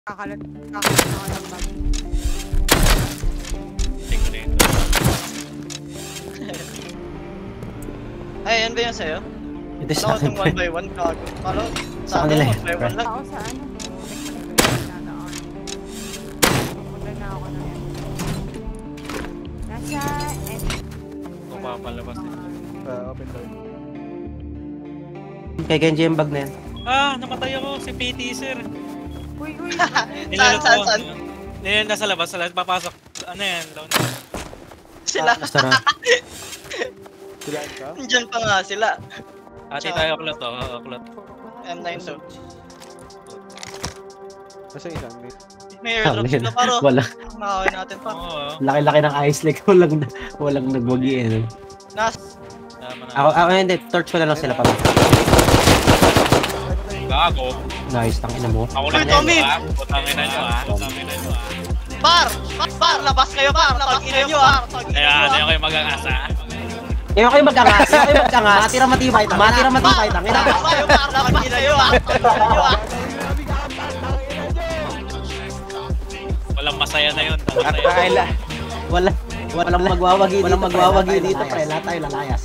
Kakalat ako ng bag. Ay, yan ba yan sa'yo? Ito sa akin. One by one, kago. Palo, Sa kanila one by one lang. Ako sa ano? Punta na ako ng nasa Papalabas eh. Open door. Kay Genji yung bag na yan. Ah, namatay ako. Si PT, sir. Uy, Saan? Nilala nasa labas, papasok. Ano yan? Down. Sila. Nasara. Silaan ka? Diyan pa nga sila. Ati tayo kulot to. Kulot. M9 to. Nasa isang mid. May airdrop sila paro. Wala. Makakawin natin pa. Oo. Laki-laki ng ice lake. Walang nagwagi eh. Tama na. Ako hindi. Torch ko na lang sila pa. Gago. Nice. Tangina mo. Ako Uy, lang Tommy! Putangin na nyo ah. Putangin na nyo ah. Par! Labas kayo, par! Labas kayo, par! Kaya ano yung kayo mag-angasa? Kayo kayo magkangas. Kayo kayo magkangas. Matira matibay. Matira matibay. Tangina. Labas kayo, par! Labas kayo, ah! Walang masaya na yun. At kaila. Walang magwawagi dito pre. Lahat tayo lalayas.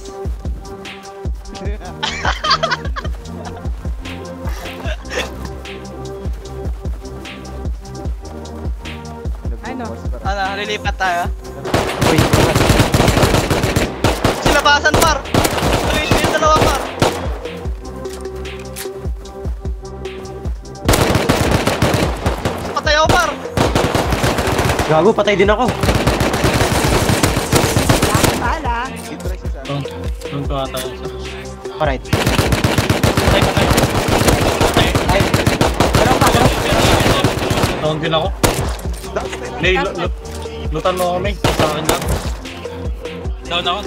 Ano? Lilipat tayo. Uy. Silabasan, par! Tuloy yung dalawa, par! Patay ako, par! Gago. Patay din ako. Bala. Dito rin siya sa akin. Doon ko ata yun. Alright. Patay. Ay. Meron pa. Down din ako. Lay, lutan mo kami. Sa akin lang. Down ako.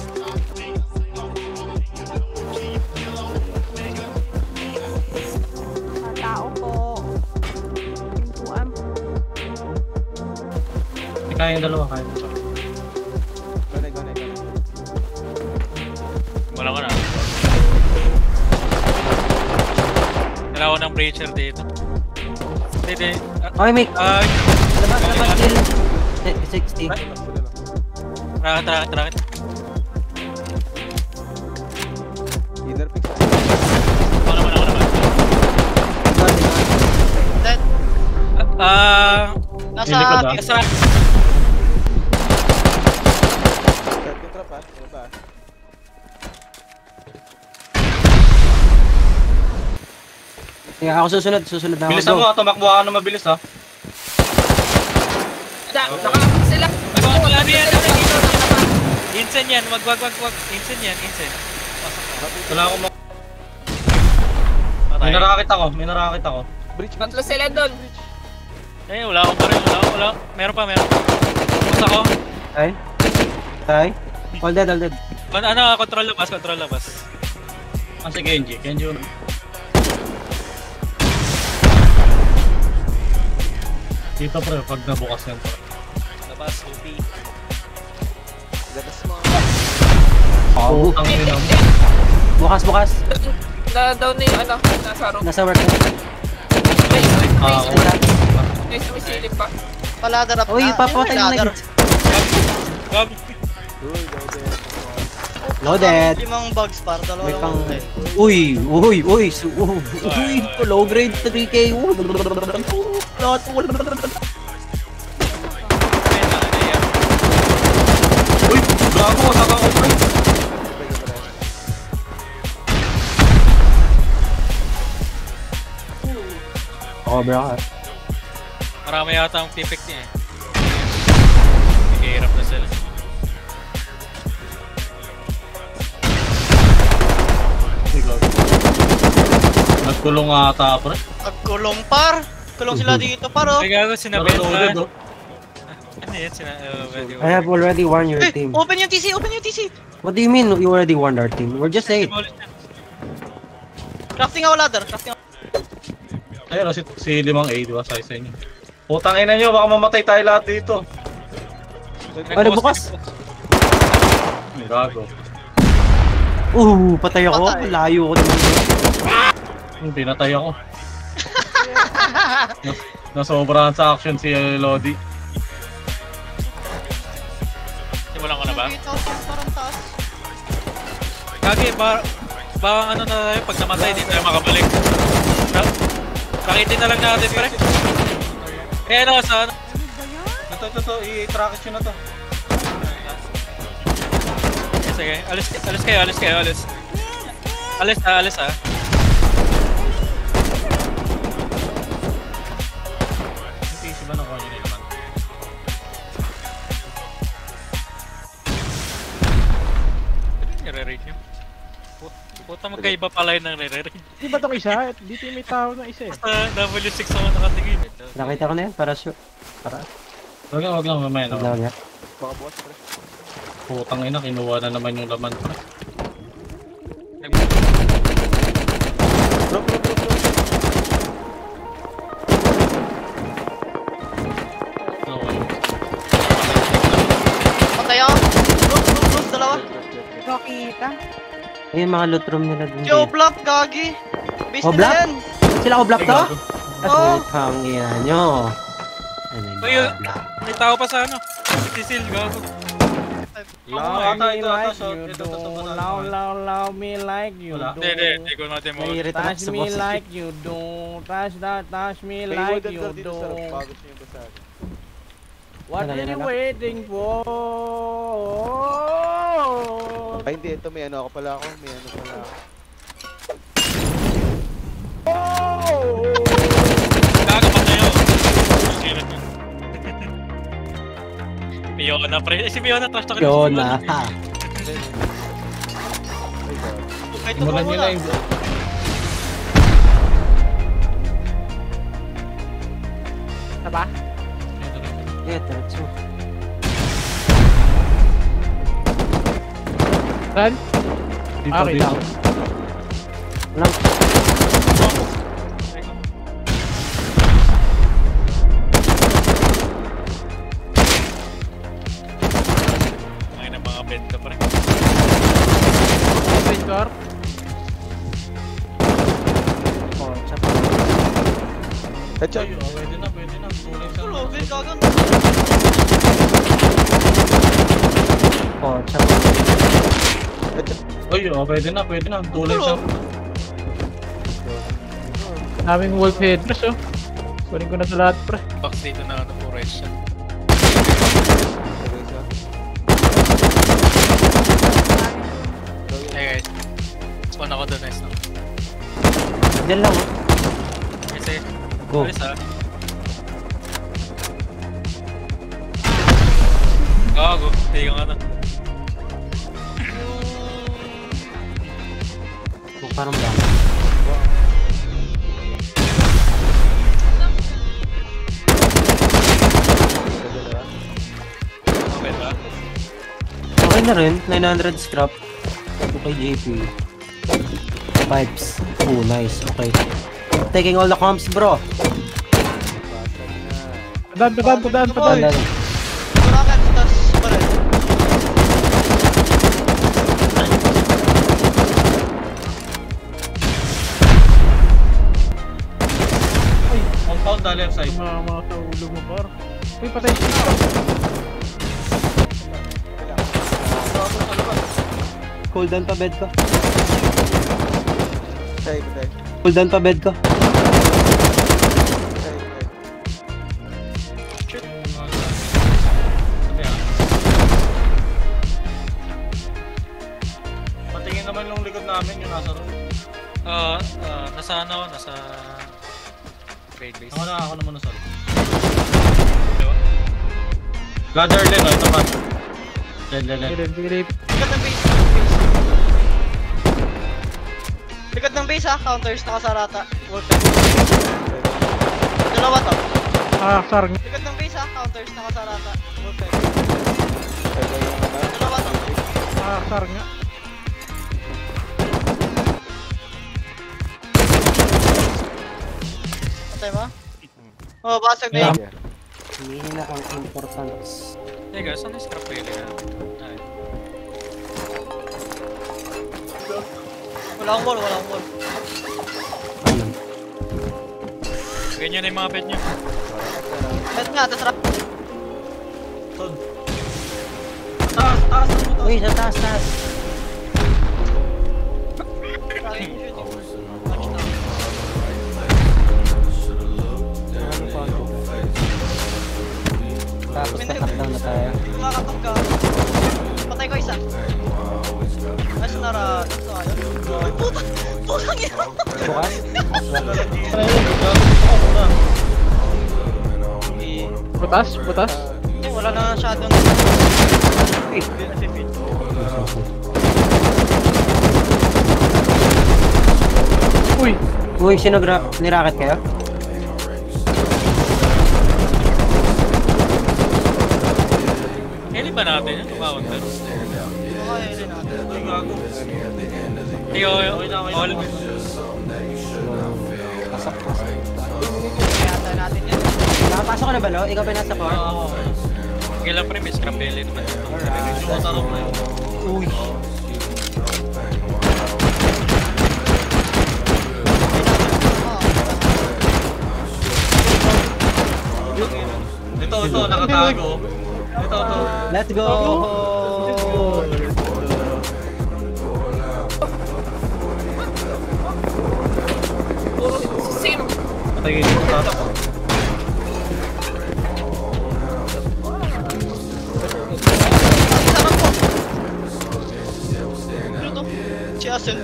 Tao po. Pintuan. Kaya yung dalawa, kaya. Gone. Wala ko na. Kailangan ko ng breacher dito. Hindi. Okay, Mick. Labas kill. 60. Rakit. Inner pick. Ako naman. Dead. Nasa... Nasa... Start yung trap, ha? Ano ba? Kaya ako susunod na ako. Bilisan mo, tumakbo ka na mabilis ha. Sila. Wala yan. Insen yan, wag. Insen yan. Wala akong May narakit ako. Bridge. Tatlo sila doon. Eh, wala akong baril. Wala. Meron pa. Basta ako. Tay. All dead. Control labas. Si Genji yun. Dito pre, pag nabukas yan pre. Labas, Lupi. Labas mo. Oh, Ang ina mo. bukas. Na-down na yung ano, nasa room. Nasa work na. May sumisilip pa. Paladar up na. Uy, papatay mo na. Gab. Loaded. 5 bugs, par. Dalawa May lang. pang... Uy, low grade 3K. Uy, gago, saka ko pre. Oh, bro. Marami yata ang pipik niya eh. Nagihirap na sila. Nagkulong ata pre. Nagkulong, par! Kulong sila dito, par, oh! Ay gago, sinabit Reloaded, pa. oh. Ano yan? I have already warned your team. Open yung TC! What do you mean you already warned our team? We're just 8. Crafting ako ladder, Ayun, si Limang A, di ba? Sa inyo. Putang ina nyo, baka mamatay tayo lahat dito. Ano, bukas? Gago. Patay ako. Patay. Layo ko naman. Pinatay ako. Nasobrahan sa action si Lodi. Simulan ko na ba? 8,000 parang taas. Kagi, baka ano na tayo, pag namatay, di tayo makabalik. Pakitin na lang natin, pre. Eh, ano, sa ano? Ito, i-track it yun na to. Sige, alis kayo. Alis ha. Hindi si ba ng kanya na naman? Nire-rate nyo. Puta, magkaiba pala yun ng nire-rate. Di ba itong isa? Dito yung may tao na isa eh. Sa W6 ako nakatingin. Nakita ko na yan, parachute. Para. Wag lang, mamaya na. Wag lang. Baka bukas pre. Putang ina, kinuha na naman yung laman. Drop. Okay. Patay ako. Look, dalawa. Nakita. Ayun, mga loot room nila dun. Joe Block, gagi. Base Oh, nila Black? yan. Sila ko black to? Oo. Ang ina nyo. Uy, may tao pa sa ano? Sisil, gago. Love me ito, like so, you ito, do. wala. Love me like you Wala. do. Hindi ko natin mo. May irita Touch sa me boss. like you do. Touch me May like wooden you door dito do. sa roof. Baka gusto nyo basahin. What Ano, are yan you na? waiting for? Ay hindi, ito may ano ako pala ako. May ano pala ako. Gago pa kayo. Fiona, pre. Si Fiona, trash talk. Fiona. Kahit Simulan ito nyo muna. na yung... Ano ba? Yeah, that's all. Saan? Dito, Okay, dito. down. Walang. Ay, na mga bed ka, pre. Open door. Oh, tsaka. Headshot. Ay, pwede na. Tuloy sa... Ulo, okay, gagan. Oh, tsaka. Ay, pwede na. Tuloy sa... Daming wolf headrest oh. Kunin ko na sa lahat pre. Box dito na ano, puro headshot. Hey guys. Spawn ako doon, nice no? Diyan lang oh. Kasi, Go. alis ha. Gago, hindi yung ano. Oh, parang ba? Okay ba? Okay na rin. 900 scrap. Okay, JP. Vibes. Oh, nice. Okay. Taking all the comps, bro. Padaan. Ganda. Kurakan, tas baril. Compound na left side. Mga sa ulo mo par. Uy, patay siya. Cool down pa bed ko. Patay. Cool down pa bed ko. Patingin naman yung likod namin, yung nasa room. Nasa ano, nasa... Grade base. Ako na muna sa room. Ladder din, oh. Ito pa. Led. Sige. Likod ng base. Likod ng base ha, counters nakasarata. Wolfpack. Dalawa to. Sarang. Likod ng base ha, counters nakasarata. Wolfpack. Dalawa to. Sarang nga. Patay mo? Oh, basag na yun. Hindi na ang importance. Hey guys, saan yung scrap kayo na? Wala akong wall. Ano? Ganyan na yung mga pet nyo. Head nga, tas rap. Son. Taas, taas, taas. Uy, sa taas, taas. Tapos tatakdown na tayo. Kumakatog ka. Patay ko isa. Ay, sunara. Ay, puta! Putang ina! Bukas? Butas, butas. Eh, wala na shadow. Uy! Uy, sino nirakit kayo? Heli ba natin yan? Tumawag na. Okay, rin natin. Ay, gago. Hindi, all. Kaya natin yan. Nakapasok ka na ba, Lo? Ikaw ba nasa car? Oo. Kailan pre, may scrap belly naman. Medyo masarap na yun. Uy. Ito, nakatago. Ito. Let's go! Puro sino? Patay kayo dito, tatak. Ano to? Si Asen.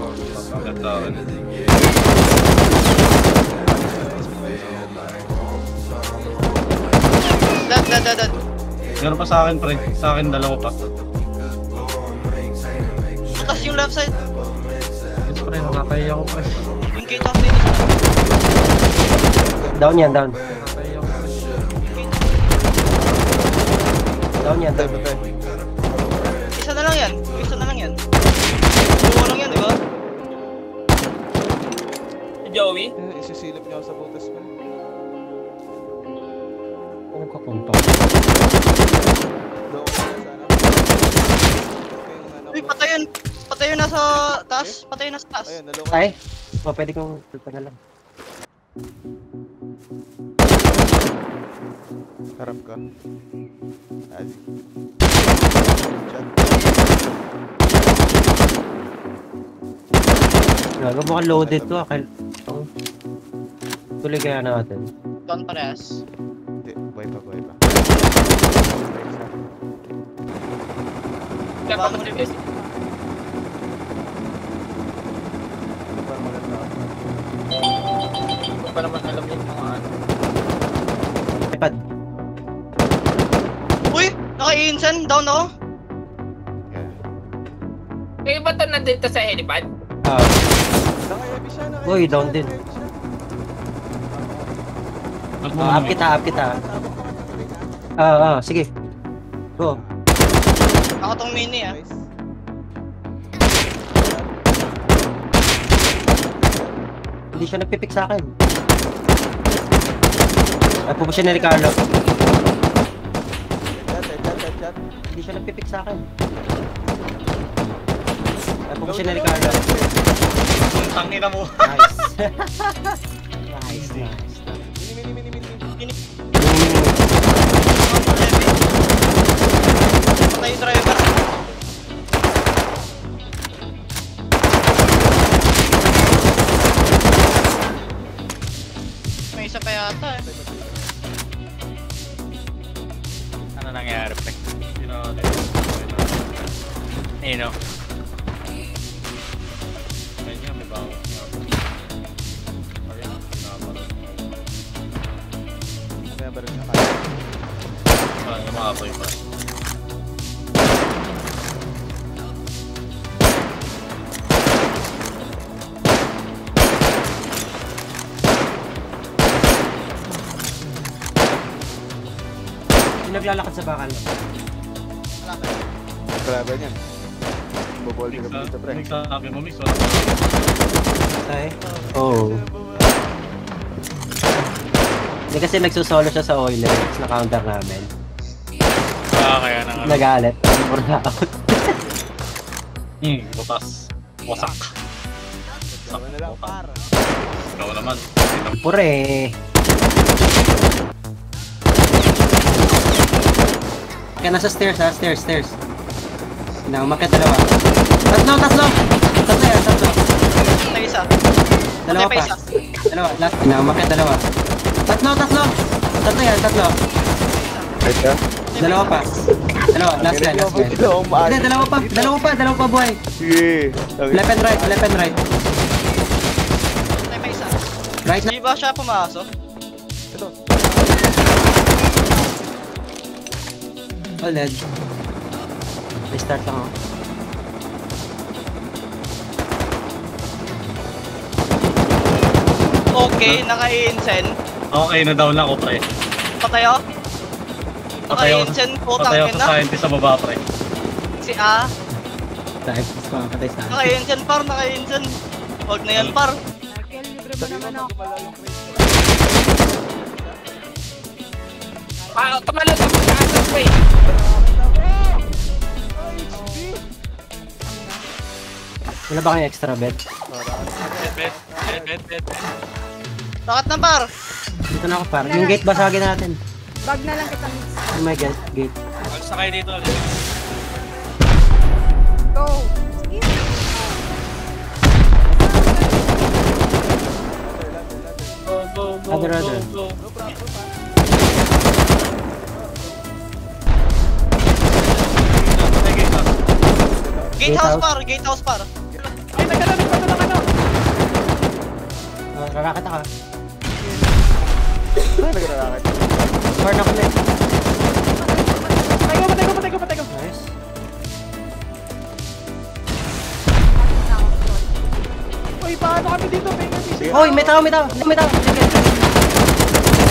Dead. Meron pa sa akin, pre. Sa akin, dalawa pa. Tapos yung left side. Yes, pre, nakakaya ko, pre. Yung gate off dito. Down yan, down. Nakakaya ko, pre. Down yan, down. Isa na lang yan. Buo lang yan, di ba? Si Joey? Isisilip niyo ako sa butas ko. Ano ka kumpa? Doon ko sana. Uy, patayon na sa taas. Patayon na sa taas. Ayun, nalungan. Ay, pwede kong tulpa na lang. Harap ka. Ali. Chat. Gago, mukhang loaded to. Tuloy kaya natin. Doon parehas. Hindi, buhay pa. Dapat mo rin best. Hindi ko pa naman alam yung mga ano. iPad. Uy! Naka-insen! Down ako! Kayo ba ito nandito sa helipad? Naka-heavy siya, Uy, down din. Up kita. Sige. Go. Ako tong mini ah. Nice. Hindi siya nagpipik sa akin. Ay, pupo siya ni Ricardo. Chat. Hindi siya nagpipik sa akin. Ay, pupo siya ni Ricardo. Tangina mo. Nice. Nice. Mini. Patay yung driver. May isa pa yata eh. Ano nangyari pre? Nino. Medyo may bawa. Kaya ba rin nakaya? Umapoy pa. Yung naglalakad sa bakal. Grabe niyan. Bobol ka pa dito, pre. Nagsasabi mo, miss. Wala Ay. Oh. Hindi kasi nagsusolo siya sa Oilers na counter namin. Kaya na nga. Nagalit. Burnout. butas. Wasak. Dalawa na lang, par. Ikaw naman. Pure. Kaya nasa stairs ha, stairs. Umakyat dalawa. Tatlo! Tatlo yan, tatlo. Patay isa. Dalawa Patay pa. isa. Dalawa, last. Umakyat dalawa. Tatlo! Tatlo yan, tatlo. Right ka? Dalawa pa. Dalawa, last yan. Hindi, dalawa pa buhay. Sige. Left and right. Patay pa isa. Right na. Di ba siya pumasok? All dead. Restart lang ako. Okay, naka-insen. Okay, na-down lang ako, pre. Patay ako. Patay ako Naka-insen, putang Patay ako ina. sa scientist sa baba, pre. Si A. Dive, mas makakatay sa akin. Naka-insen par, naka-insen. Huwag na yan par. Michael, libre mo naman ako. Tumalon ako sa atas pa eh. Wala ba kayong extra bed? Bet. Bakit na par? Dito na ako par. Yung gate basagin natin. Bag na lang kita. Oh my god, gate. Alis na kayo dito. Go. Sige. Other. Gatehouse par. Ay, nagkalamit pa ito ng ano. Rarakit ako. Ay, naglalakad. Score na ulit. Patay ko. Nice. Uy, paano kami dito? Sige. Hoy, may tao. Sige.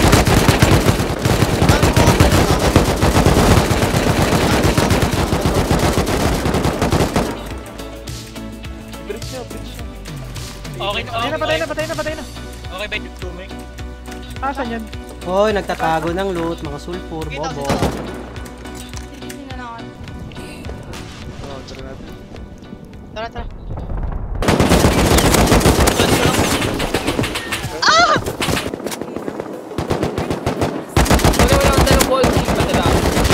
Okay, Patay na. Okay, bet. Asan yan? Hoy, nagtatago ng loot, mga sulfur, Gatehouse bobo. ito. Tara. Wala akong dalawang ball team pa nila.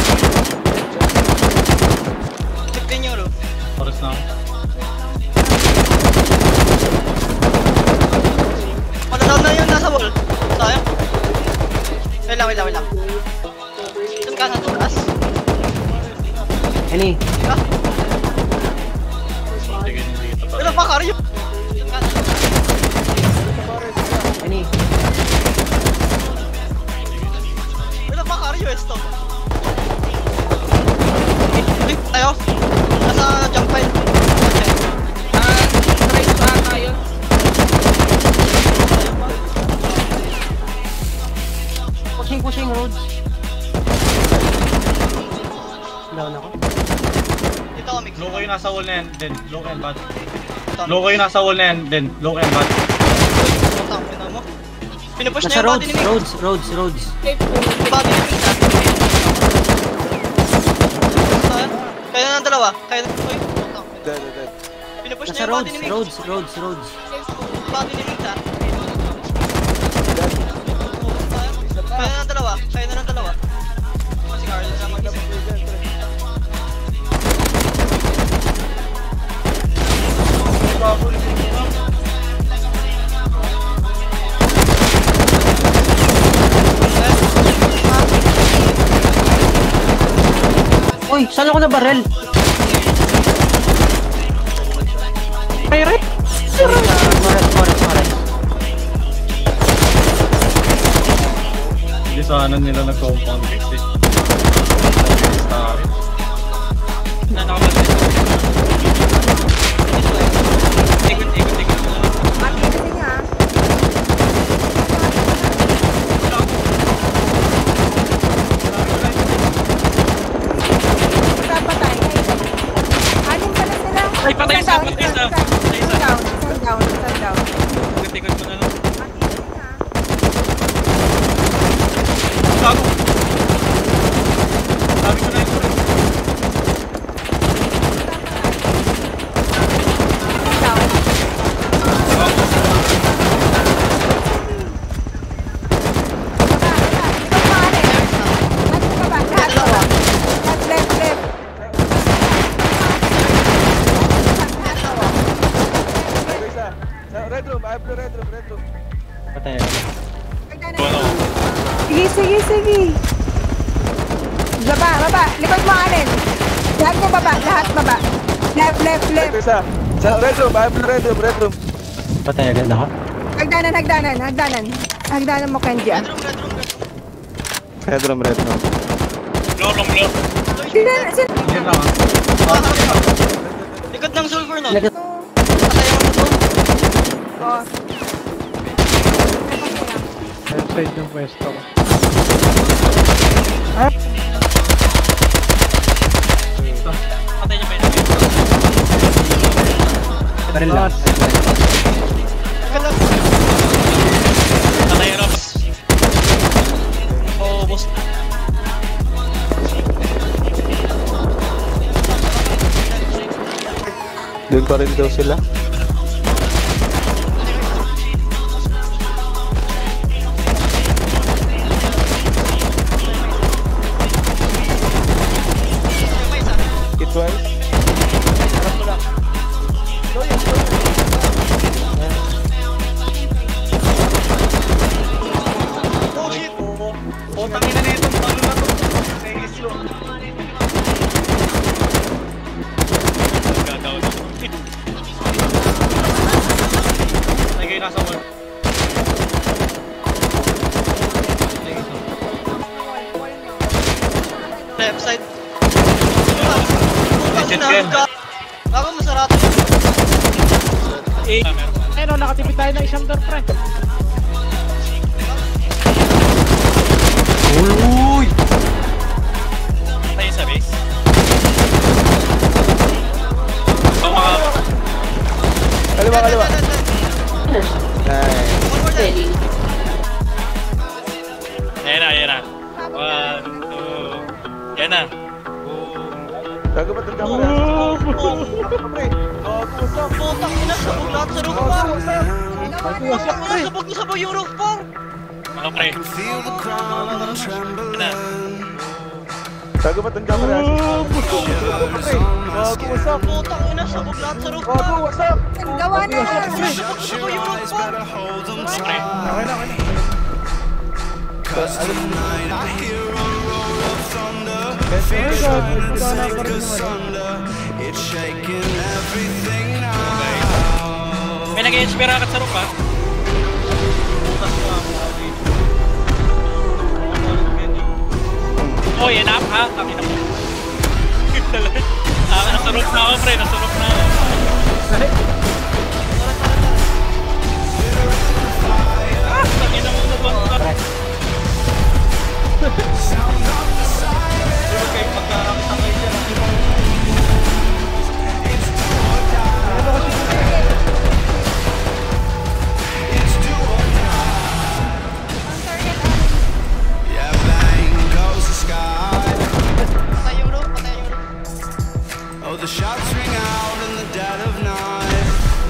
Tignan nyo, Ro. Oras na ako. Matadown na yung nasa wall. Sayang. Wait lang. Saan ka nasa taas? Any? Ah, Sige, dito pa. wala pa karyo. Saan ka nasa taas? Any? Wala pa karyo, esto. Tayo. Nasa jump pile. Try pa tayo. Pushing, roads. Down ako. Dito kami. Low kayo nasa wall na yan, then low and bad. Low kayo nasa wall na yan, then low and bad. Putang ina mo. Pinupush na Nasa yung body ni Mick. roads. Yung body ni Mick. Sayang. Kaya na ng dalawa. Uy, putang ina. Dead. Pinupush na Nasa yung body ni Mick. roads. Body ni Mick, ha. Kaya na ng dalawa. Si Carl na mag-isa. Uy, saan ako na barrel? Pirate? Correct. Hindi sana nila nag-compound fix eh. Ay, patay isa. Down. Tikot mo na lang. Gago. Sabi ko na yun. Sige. Baba. Likod mo, Alin. Lahat mo baba. Left. Isa. Sa red room. I have red room. Patay agad ako. Hagdanan mo, Kenji. Red room. Long. Sila. Yan lang Likod ng sulfur nun. Lagat. Patayan mo to. Oh. Left side ng pwesto ko. Patay niya ba yun? Baril lang. Patay na. Oh, boss. Doon pa rin daw sila. Hit twice. Oh shit! Putangin na nito. Ano na to? Nag-slow. Gagawin ako. Ay, kayo nasa wall. Left side. Legit yan. Ako masarap. Eh, meron. Ayun o, nakatipid tayo ng isang door, pre. Uy! Patay sa base. Oh, mga... Kaliwa. Nice. Ayan na. 1, 2... Yan na. Gago ba itong camera? Putang ina, sabog lahat sa roof par. Sabog yung roof par. Mga pre. Na. Gago ba itong camera? Putang ina, sabog lahat sa roof par. Gawa na. Sabog yung roof par. Mga pre. May nag-i-inspire agad sa roof, ha? Oh, yan up, ha? Kami na po. Nasa roof na ako, pre. Nasa roof na ako. Kami na mo na ba? Patay yung roof. The shots ring out in the dead of night.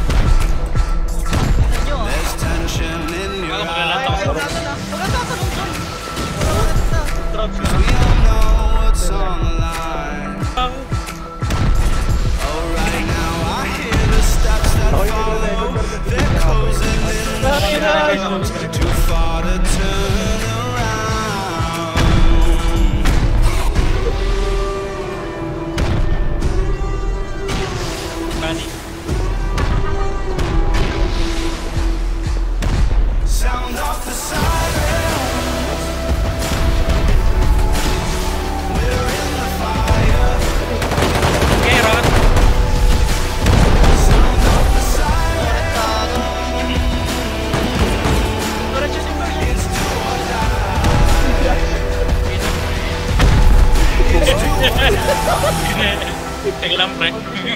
There's tension in your eyes. We all know what's on the line. Oh, right now I hear the steps that follow. They're closing in the shadows. Too far to turn around. Sound off the sirens. We're in the fire. Okay, Ron. Sound off the sirens. It's do or die. It's do or die. Teka lang, pre.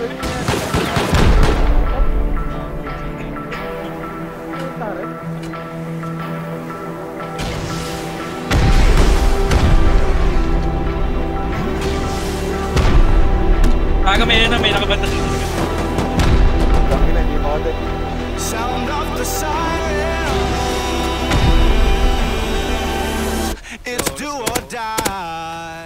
May nakabanta sa likod. Sound of the sirens. It's do or die.